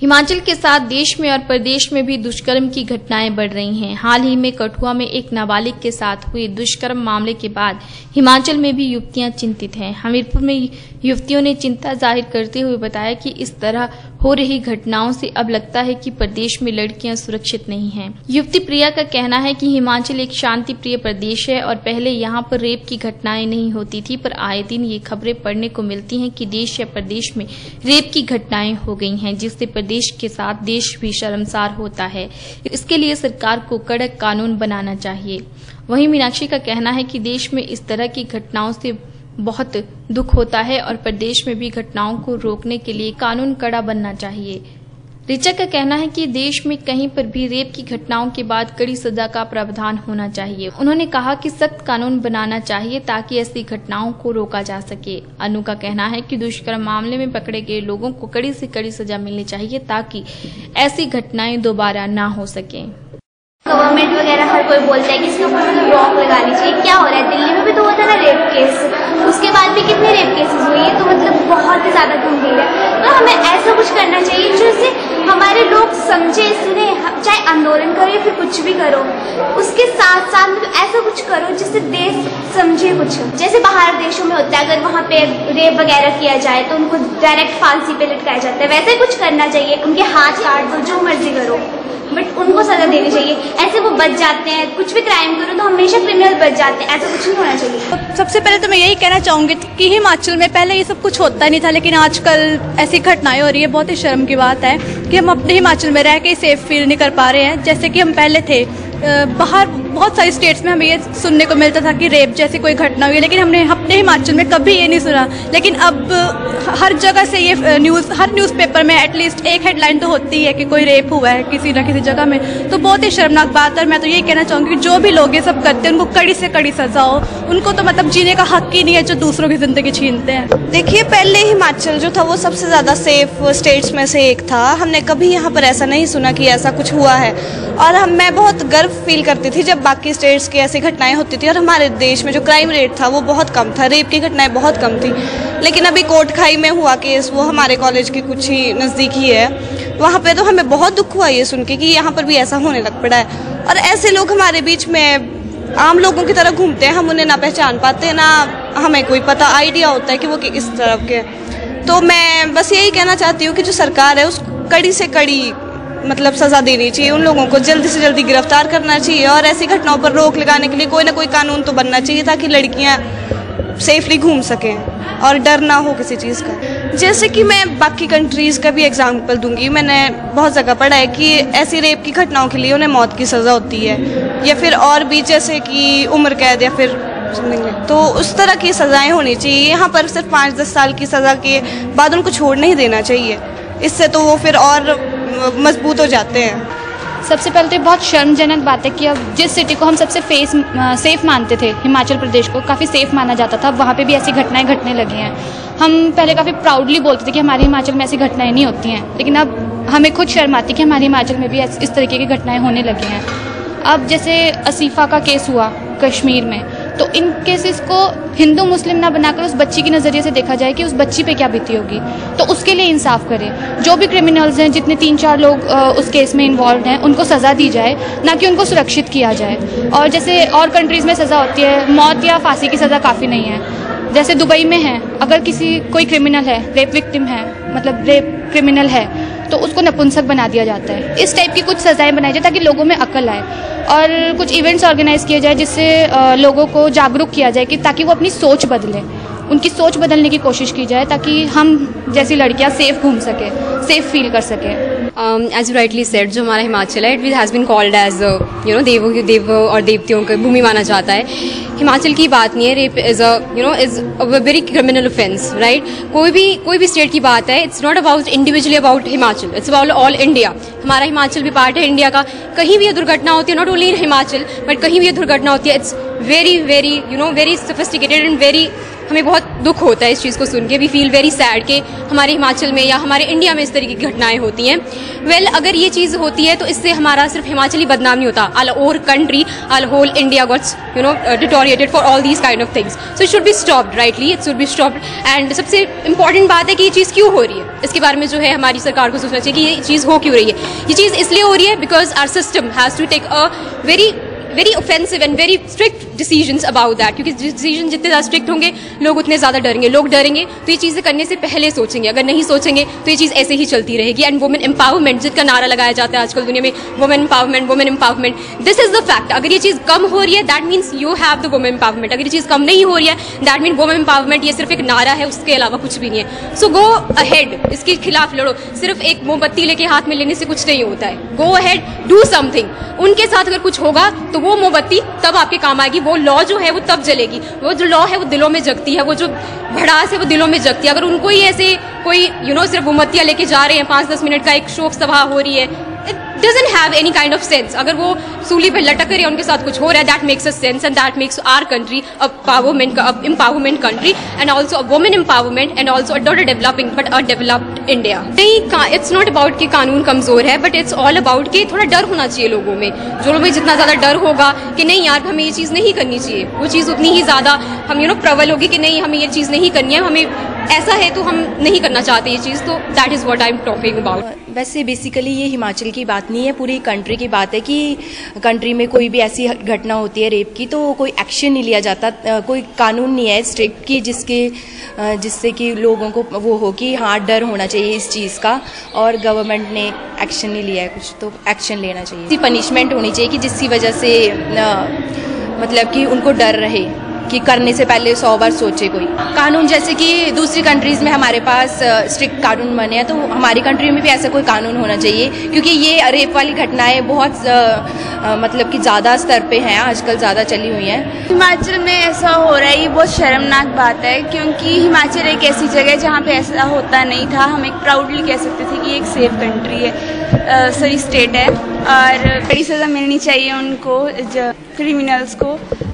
हिमाचल के साथ देश में और प्रदेश में भी दुष्कर्म की घटनाएं बढ़ रही हैं। हाल ही में कठुआ में एक नाबालिग के साथ हुए दुष्कर्म मामले के बाद हिमाचल में भी युवतियां चिंतित हैं। हमीरपुर में युवतियों ने चिंता जाहिर करते हुए बताया कि इस तरह हो रही घटनाओं से अब लगता है कि प्रदेश में लड़कियां सुरक्षित नहीं हैं। युवती प्रिया का कहना है कि हिमाचल एक शांति प्रिय प्रदेश है और पहले यहां पर रेप की घटनाएं नहीं होती थी, पर आए दिन ये खबरें पढ़ने को मिलती हैं कि देश या प्रदेश में रेप की घटनाएं हो गई हैं, जिससे प्रदेश के साथ देश भी शर्मसार होता है। इसके लिए सरकार को कड़क कानून बनाना चाहिए। वहीं मीनाक्षी का कहना है कि देश में इस तरह की घटनाओं से बहुत दुख होता है और प्रदेश में भी घटनाओं को रोकने के लिए कानून कड़ा बनना चाहिए। ऋचा का कहना है कि देश में कहीं पर भी रेप की घटनाओं के बाद कड़ी सजा का प्रावधान होना चाहिए। उन्होंने कहा कि सख्त कानून बनाना चाहिए ताकि ऐसी घटनाओं को रोका जा सके। अनु का कहना है कि दुष्कर्म मामले में पकड़े गए लोगों को कड़ी से कड़ी सजा मिलनी चाहिए ताकि ऐसी घटनाएं दोबारा ना हो सके। गवर्नमेंट वगैरह हर कोई बोलता है कि इसके ऊपर मतलब रोक लगानी चाहिए। क्या हो रहा है, दिल्ली में भी तो होता है ना रेप केस, उसके बाद भी कितने रेप केसेस हुए, तो मतलब बहुत ही ज्यादा गंभीर है। तो हमें ऐसा कुछ करना चाहिए जिससे हमारे लोग समझे, सुने, चाहे आंदोलन करो या फिर कुछ भी करो, उसके साथ साथ मतलब ऐसा कुछ करो जिससे देश समझे कुछ। जैसे बाहर देशों में होता है, अगर वहाँ पे रेप वगैरह किया जाए तो उनको डायरेक्ट फांसी पे लटकाया जाता है, वैसे कुछ करना चाहिए। उनके हाथ काट दो, जो मर्जी करो, बट उनको सजा देनी चाहिए। ऐसे वो बच जाते हैं, कुछ भी क्राइम करो तो हमेशा क्रिमिनल बच जाते हैं, ऐसा कुछ नहीं होना चाहिए। सबसे पहले तो मैं यही कहना चाहूंगी कि हिमाचल में पहले ये सब कुछ होता नहीं था, लेकिन आजकल ऐसी घटनाएं हो रही है। बहुत ही शर्म की बात है कि हम अपने हिमाचल में रह के सेफ फील नहीं कर पा रहे हैं जैसे कि हम पहले थे। बाहर बहुत सारी स्टेट्स में हमें ये सुनने को मिलता था कि रेप जैसी कोई घटना हुई है, लेकिन हमने अपने हिमाचल में कभी ये नहीं सुना। लेकिन अब हर जगह से ये हर न्यूज़पेपर में एटलीस्ट एक हेडलाइन तो होती है कि कोई रेप हुआ है किसी न किसी जगह में। तो बहुत ही शर्मनाक बात है। मैं तो यही कहना चाहूँगी कि जो भी लोग ये सब करते हैं उनको कड़ी से कड़ी सजा हो। उनको तो मतलब जीने का हक ही नहीं है जो दूसरों की जिंदगी छीनते हैं। देखिए, पहले हिमाचल जो था वो सबसे ज़्यादा सेफ स्टेट्स में से एक था। हमने कभी यहाँ पर ऐसा नहीं सुना कि ऐसा कुछ हुआ है, और मैं बहुत गर्व फील करती थी जब बाकी स्टेट्स की ऐसी घटनाएं होती थी। और हमारे देश में जो क्राइम रेट था वो बहुत कम था, रेप की घटनाएं बहुत कम थी। लेकिन अभी कोटखाई में हुआ केस, वो हमारे कॉलेज के कुछ ही नज़दीक ही है, वहाँ पे तो हमें बहुत दुख हुआ ये सुन के कि यहाँ पर भी ऐसा होने लग पड़ा है। और ऐसे लोग हमारे बीच में आम लोगों की तरह घूमते हैं, हम उन्हें ना पहचान पाते, ना हमें कोई पता आइडिया होता है कि वो किस तरफ के। तो मैं बस यही कहना चाहती हूँ कि जो सरकार है उसको कड़ी से कड़ी मतलब सजा देनी चाहिए, उन लोगों को जल्दी से जल्दी गिरफ्तार करना चाहिए, और ऐसी घटनाओं पर रोक लगाने के लिए कोई ना कोई कानून तो बनना चाहिए ताकि लड़कियां सेफली घूम सकें और डर ना हो किसी चीज़ का। जैसे कि मैं बाकी कंट्रीज़ का भी एग्जाम्पल दूंगी। मैंने बहुत जगह पढ़ा है कि ऐसी रेप की घटनाओं के लिए उन्हें मौत की सज़ा होती है, या फिर और भी जैसे कि उम्र कैद या फिर तो उस तरह की सज़ाएँ होनी चाहिए। यहाँ पर सिर्फ 5-10 साल की सज़ा के बाद उनको छोड़ नहीं देना चाहिए, इससे तो वो फिर और मजबूत हो जाते हैं। सबसे पहले तो बहुत शर्मजनक बात है कि अब जिस सिटी को हम सबसे सेफ मानते थे, हिमाचल प्रदेश को काफ़ी सेफ माना जाता था, वहाँ पे भी ऐसी घटनाएं घटने लगी हैं। हम पहले काफ़ी प्राउडली बोलते थे कि हमारे हिमाचल में ऐसी घटनाएं नहीं होती हैं, लेकिन अब हमें खुद शर्म आती है कि हमारे हिमाचल में भी इस तरीके की घटनाएँ होने लगी हैं। अब जैसे असीफा का केस हुआ कश्मीर में, तो इन केसेस को हिंदू मुस्लिम ना बनाकर उस बच्ची के नज़रिए से देखा जाए कि उस बच्ची पे क्या बीती होगी, तो उसके लिए इंसाफ करें। जो भी क्रिमिनल्स हैं, जितने 3-4 लोग उस केस में इन्वॉल्व हैं, उनको सज़ा दी जाए, ना कि उनको सुरक्षित किया जाए। और जैसे और कंट्रीज़ में सज़ा होती है, मौत या फांसी की सज़ा काफ़ी नहीं है। जैसे दुबई में है, अगर कोई क्रिमिनल है, रेप विक्टिम है, मतलब रेप क्रिमिनल है, तो उसको नपुंसक बना दिया जाता है। इस टाइप की कुछ सज़ाएं बनाई जाए ताकि लोगों में अकल आए, और कुछ इवेंट्स ऑर्गेनाइज किए जाए जिससे लोगों को जागरूक किया जाए कि ताकि वो अपनी सोच बदलें, उनकी सोच बदलने की कोशिश की जाए ताकि हम जैसी लड़कियां सेफ घूम सके, सेफ फील कर सके। एज यू राइटली सेड, जो हमारा हिमाचल है, it has been called as देव और देवतियों की भूमि माना जाता है। हिमाचल की बात नहीं है, rape is a very criminal offence, right. कोई भी स्टेट की बात है, it's not about individually about Himachal, it's about all India. हमारा हिमाचल भी पार्ट है इंडिया का। कहीं भी ये दुर्घटना होती है, not only in Himachal but कहीं भी ये दुर्घटना होती है, it's very very very sophisticated and very हमें बहुत दुख होता है इस चीज़ को सुन के। वी फील वेरी सैड कि हमारे हिमाचल में या हमारे इंडिया में इस तरीके की घटनाएं होती हैं। वेल, अगर ये चीज़ होती है तो इससे हमारा सिर्फ हिमाचली बदनाम नहीं होता, all over country, all whole India gots deteriorated for all these kind of things. So it should be stopped, rightly it should be stopped. And सबसे इंपॉर्टेंट बात है कि ये चीज़ क्यों हो रही है, इसके बारे में जो है हमारी सरकार को सोचना चाहिए कि ये चीज़ हो क्यों रही है। ये चीज़ इसलिए हो रही है because our system has to take a very offensive and very strict decisions about that, क्योंकि डिसीजन जितने ज़्यादा स्ट्रिक्ट होंगे लोग उतने ज़्यादा डरेंगे। लोग डरेंगे तो ये चीज़ें करने से पहले सोचेंगे, अगर नहीं सोचेंगे तो ये चीज़ ऐसे ही चलती रहेगी। एंड वुमेन एम्पावरमेंट जिसका नारा लगाया जाता है आजकल दुनिया में, women empowerment, this is the fact. अगर ये चीज़ कम हो रही है that means you have the women empowerment. अगर ये चीज़ कम नहीं हो रही है दैट मीन वुमेन एम्पावरमेंट ये सिर्फ एक नारा है, उसके अलावा कुछ भी नहीं है। सो गो अहेड, इसके खिलाफ लड़ो। सिर्फ एक मोमबत्ती लेके हाथ में लेने से कुछ नहीं होता है। Go ahead, do something. उनके साथ अगर कुछ होगा तो वो मोमबत्ती तब आपके काम आएगी, वो लॉ जो है वो तब जलेगी। वो जो लॉ है वो दिलों में जगती है, वो जो भड़ास है वो दिलों में जगती है। अगर उनको ही ऐसे कोई सिर्फ मोमबत्तियां लेके जा रहे हैं, 5-10 मिनट का एक शोक सभा हो रही है, it doesn't have any kind of sense. अगर वो सूली पे लटक रहे हैं, उनके साथ कुछ हो रहा है, that makes a sense and that makes our country a empowerment country and also a women empowerment and also not a developing but a developed India। नहीं, it's not about कि कानून कमजोर है, but it's all about कि थोड़ा डर होना चाहिए लोगों में। जो लोगों में जितना ज्यादा डर होगा कि नहीं यार हमें ये चीज नहीं करनी चाहिए, वो चीज उतनी ही ज्यादा हम प्रबल होगी कि नहीं हमें ये चीज नहीं करनी है, हमें ऐसा है तो हम नहीं करना चाहते ये चीज। तो that is what I am talking about. वैसे बेसिकली ये हिमाचल की बात नहीं है, पूरी कंट्री की बात है कि कंट्री में कोई भी ऐसी घटना होती है रेप की तो कोई एक्शन नहीं लिया जाता, कोई कानून नहीं है स्ट्रिक्ट की जिससे कि लोगों को वो हो कि हाँ डर होना चाहिए इस चीज़ का, और गवर्नमेंट ने एक्शन नहीं लिया है कुछ, तो एक्शन लेना चाहिए। इसी पनिशमेंट होनी चाहिए कि जिसकी वजह से मतलब कि उनको डर रहे कि करने से पहले 100 बार सोचे कोई कानून। जैसे कि दूसरी कंट्रीज़ में हमारे पास स्ट्रिक्ट कानून बने हैं, तो हमारी कंट्री में भी ऐसा कोई कानून होना चाहिए, क्योंकि ये रेप वाली घटनाएं बहुत मतलब कि ज़्यादा स्तर पे हैं, आजकल ज़्यादा चली हुई हैं। हिमाचल में ऐसा हो रहा है, ये बहुत शर्मनाक बात है, क्योंकि हिमाचल एक ऐसी जगह है जहाँ पे ऐसा होता नहीं था। हम एक प्राउडली कह सकते थे कि ये एक सेफ कंट्री है, सॉरी स्टेट है, और बड़ी सज़ा मिलनी चाहिए उनको क्रिमिनल्स को।